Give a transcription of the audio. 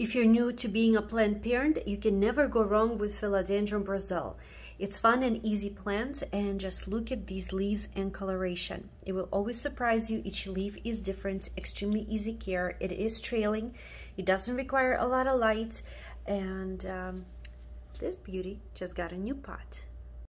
If you're new to being a plant parent, you can never go wrong with Philodendron Brazil. It's fun and easy plant, and just look at these leaves and coloration. It will always surprise you. Each leaf is different, extremely easy care. It is trailing. It doesn't require a lot of light, and this beauty just got a new pot.